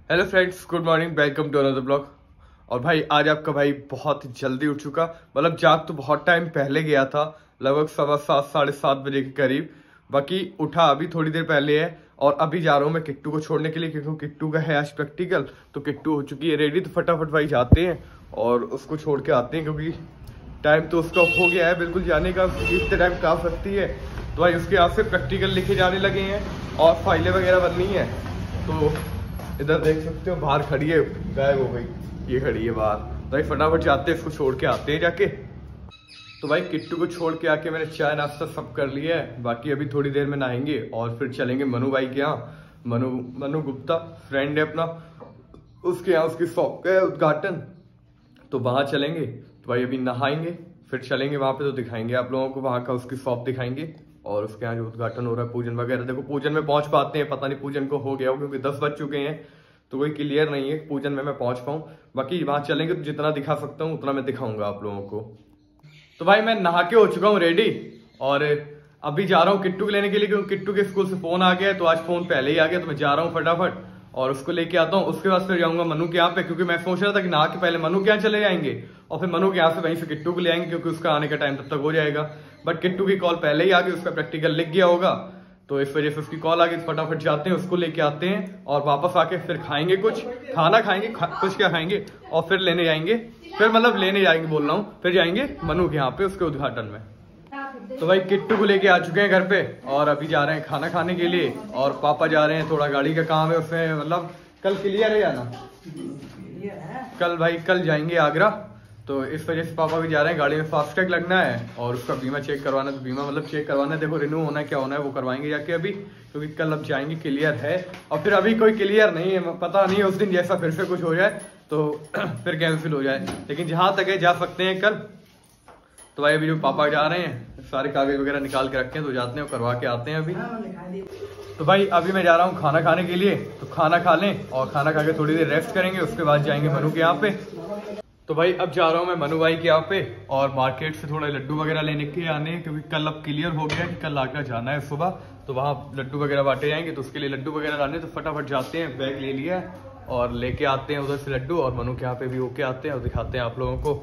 Hello friends, good morning, welcome to another blog. और भाई आज आपका भाई बहुत जल्दी उठ चुका। मतलब जाग तो बहुत टाइम पहले गया था, लगभग 7:15 7:30 बजे के करीब। बाकी उठा अभी थोड़ी देर पहले है। और अभी जा रहा हूँ मैं किट्टू को छोड़ने के लिए, क्योंकि किट्टू का है आज प्रैक्टिकल। तो किट्टू हो चुकी है रेडी, तो फटाफट भाई जाते हैं और उसको छोड़ के आते हैं, क्योंकि टाइम तो उसका हो गया है बिल्कुल जाने का। इतने टाइम कहाँ सकती है। तो भाई उसके यहाँ से प्रैक्टिकल लिखे जाने लगे हैं और फाइलें वगैरह बननी है। तो इधर देख सकते हो बाहर खड़ी है, गायब हो गई, ये खड़ी है बाहर। तो भाई फटाफट जाते हैं, इसको छोड़ के आते हैं जाके। तो भाई किट्टू को छोड़ के आके मैंने चाय नाश्ता सब कर लिया है। बाकी अभी थोड़ी देर में नहाएंगे और फिर चलेंगे मनु भाई के यहाँ। मनु गुप्ता फ्रेंड है अपना, उसके यहाँ उसकी शॉप का है उद्घाटन, तो वहाँ चलेंगे। तो भाई अभी नहाएंगे फिर चलेंगे वहाँ पे, तो दिखाएंगे आप लोगों को वहाँ का, उसकी शॉप दिखाएंगे और उसके यहाँ जो उद्घाटन हो रहा है, पूजन वगैरह। देखो पूजन में पहुंच पाते हैं, पता नहीं पूजन को हो गया हो, क्योंकि 10 बज चुके हैं तो कोई क्लियर नहीं है पूजन में मैं पहुंच पाऊँ। बाकी वहां चलेंगे तो जितना दिखा सकता हूँ उतना मैं दिखाऊंगा आप लोगों को। तो भाई मैं नहा के हो चुका हूँ रेडी, और अभी जा रहा हूँ किट्टू को लेने के लिए, क्योंकि किट्टू के स्कूल से फोन आ गया है। तो आज फोन पहले ही आ गया, तो मैं जा रहा हूँ फटाफट और उसको लेके आता हूँ। उसके बाद फिर जाऊंगा मनु के यहाँ पे, क्योंकि मैं सोच रहा था कि नहा के पहले मनु के यहाँ चले जाएंगे और फिर मनु के यहाँ से वहीं से किट्टू को ले आएंगे, क्योंकि उसका आने का टाइम तब तक हो जाएगा। बट किट्टू की कॉल पहले ही आ गई, उसका प्रैक्टिकल लिख गया होगा, तो इस वजह से उसकी कॉल आ गई। फटाफट जाते हैं, उसको लेके आते हैं और वापस आके फिर खाएंगे, कुछ खाना खाएंगे, कुछ क्या खाएंगे और फिर लेने जाएंगे। फिर मतलब लेने जाएंगे बोल रहा हूँ, फिर जाएंगे मनु के यहाँ पे उसके उद्घाटन में। तो भाई किट्टू को लेके आ चुके हैं घर पे और अभी जा रहे हैं खाना खाने के लिए। और पापा जा रहे हैं, थोड़ा गाड़ी का काम है उसमें, मतलब कल क्लियर है जाना, कल भाई कल जाएंगे आगरा। तो इस वजह से पापा भी जा रहे हैं, गाड़ी में फास्टैग लगना है और उसका बीमा चेक करवाना। तो बीमा मतलब चेक करवाना है, देखो रिन्यू होना है क्या होना है वो करवाएंगे जाके अभी, क्योंकि कल अब जाएंगे क्लियर है। और फिर अभी कोई क्लियर नहीं है, पता नहीं है उस दिन जैसा फिर से कुछ हो जाए तो फिर कैंसिल हो जाए। लेकिन जहाँ तक है जा सकते हैं कल। तो भाई अभी जो पापा जा रहे हैं सारे कागज वगैरह निकाल के रखे हैं, तो जाते हैं करवा के आते हैं अभी। तो भाई अभी मैं जा रहा हूँ खाना खाने के लिए, तो खाना खा लें और खाना खा के थोड़ी देर रेस्ट करेंगे, उसके बाद जाएंगे मनु के यहाँ पे। तो भाई अब जा रहा हूँ मैं मनु भाई के यहाँ पे और मार्केट से थोड़ा लड्डू वगैरह लेने के आने हैं, क्योंकि कल अब क्लियर हो गया कि कल आगरा जाना है सुबह। तो वहाँ लड्डू वगैरह बांटे जाएंगे, तो उसके लिए लड्डू वगैरह लाने। तो फटाफट जाते हैं, बैग ले लिया और लेके आते हैं उधर से लड्डू, और मनु के यहाँ पे भी होके आते हैं और दिखाते हैं आप लोगों को।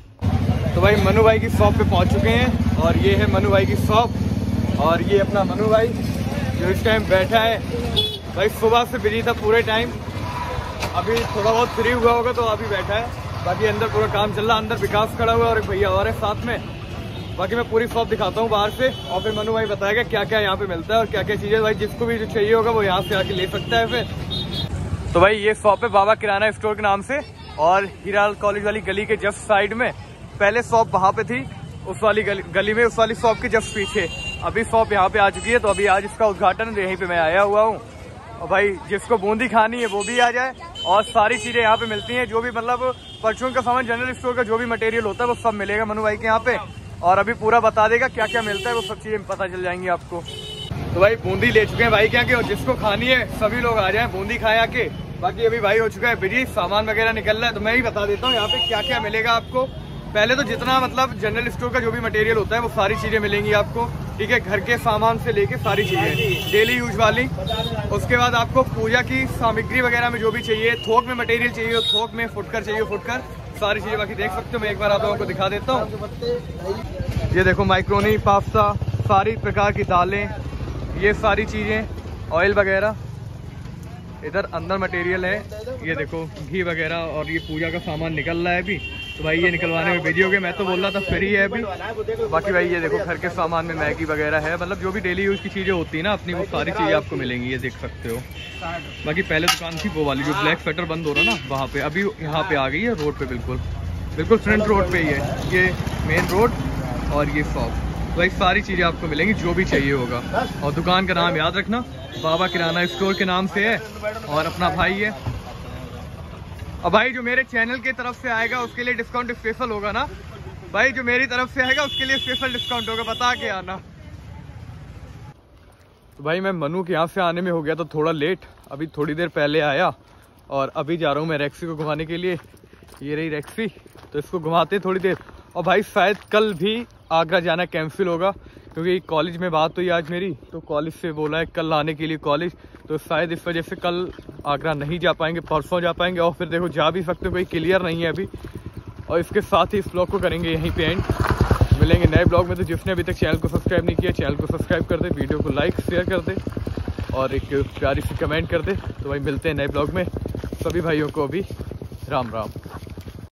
तो भाई मनु भाई की शॉप पे पहुंच चुके हैं और ये है मनु भाई की शॉप। और ये अपना मनु भाई जो इस टाइम बैठा है, भाई सुबह से बिजी था पूरे टाइम, अभी थोड़ा बहुत फ्री हुआ होगा तो अभी बैठा है। बाकी अंदर पूरा काम चल रहा है, अंदर विकास खड़ा हुआ है और एक भैया और है साथ में। बाकी मैं पूरी शॉप दिखाता हूँ बाहर से और फिर मनु भाई बताएगा क्या क्या यहाँ पे मिलता है और क्या क्या चीजें। भाई जिसको भी जो चाहिए होगा वो यहाँ से आके ले सकता है फिर। तो भाई ये शॉप है बाबा किराना स्टोर के नाम से, और हीरालाल कॉलेज वाली गली के जस्ट साइड में। पहले शॉप वहां पे थी उस वाली गली में, उस वाली शॉप के जस्ट पीछे। अभी शॉप यहाँ पे आ चुकी है, तो अभी आज इसका उद्घाटन यहीं पे मैं आया हुआ हूँ। और भाई जिसको बूंदी खानी है वो भी आ जाए, और सारी चीजें यहाँ पे मिलती हैं, जो भी मतलब परचून का सामान, जनरल स्टोर का जो भी मटेरियल होता है वो सब मिलेगा मनु भाई के यहाँ पे। और अभी पूरा बता देगा क्या क्या मिलता है, वो सब चीजें पता चल जाएंगी आपको। तो भाई बूंदी ले चुके हैं भाई के यहाँ के, और जिसको खानी है सभी लोग आ जाए बूंदी खाए आके। बाकी अभी भाई हो चुका है बिजी, सामान वगैरह निकल रहा है, तो मैं ही बता देता हूँ यहाँ पे क्या क्या मिलेगा आपको। पहले तो जितना मतलब जनरल स्टोर का जो भी मटेरियल होता है वो सारी चीजें मिलेंगी आपको, ठीक है, घर के सामान से लेके सारी चीजें डेली यूज वाली। उसके बाद आपको पूजा की सामग्री वगैरह में जो भी चाहिए, थोक में मटेरियल चाहिए थोक में, फुटकर चाहिए फुटकर, सारी चीजें बाकी देख सकते हो। मैं एक बार आप लोगों को दिखा देता हूँ। ये देखो माइक्रोनी, पास्ता, सारी प्रकार की दालें, ये सारी चीजें, ऑयल वगैरह। इधर अंदर मटेरियल है, ये देखो घी वगैरह, और ये पूजा का सामान निकल रहा है अभी। तो भाई ये निकलवाने में बिजी हो गए, मैं तो बोल रहा था फ्री है अभी। बाकी भाई ये देखो घर के सामान में मैगी वगैरह है, मतलब जो भी डेली यूज की चीजें होती है ना अपनी, वो सारी चीजें आपको मिलेंगी, ये देख सकते हो। बाकी पहले दुकान थी वो वाली जो ब्लैक शटर बंद हो रहा ना वहाँ पे, अभी यहाँ पे आ गई है रोड पे, बिल्कुल फ्रंट रोड पे ही है ये मेन रोड और ये शॉप। तो भाई सारी चीजें आपको मिलेंगी जो भी चाहिए होगा। और दुकान का नाम याद रखना, बाबा किराना स्टोर के नाम से है, और अपना भाई है। और भाई जो मेरे चैनल की तरफ से आएगा उसके लिए डिस्काउंट स्पेशल होगा ना भाई, जो मेरी तरफ से आएगा उसके लिए स्पेशल डिस्काउंट होगा, बता के आना। तो भाई मैं मनु के यहाँ से आने में हो गया तो थोड़ा लेट, अभी थोड़ी देर पहले आया और अभी जा रहा हूँ मैं रैक्सी को घुमाने के लिए। ये रही रैक्सी, तो इसको घुमाते थोड़ी देर। और भाई शायद कल भी आगरा जाना कैंसिल होगा, क्योंकि कॉलेज में बात हुई आज मेरी, तो कॉलेज से बोला है कल आने के लिए कॉलेज। तो शायद इस वजह से कल आगरा नहीं जा पाएंगे, परसों जा पाएंगे, और फिर देखो जा भी सकते हो, कोई क्लियर नहीं है अभी। और इसके साथ ही इस ब्लॉग को करेंगे यहीं पे एंड, मिलेंगे नए ब्लॉग में। तो जिसने अभी तक चैनल को सब्सक्राइब नहीं किया, चैनल को सब्सक्राइब कर दे, वीडियो को लाइक शेयर कर दे और एक प्यारी सी कमेंट कर दे। तो भाई मिलते हैं नए ब्लॉग में, सभी भाइयों को अभी राम राम।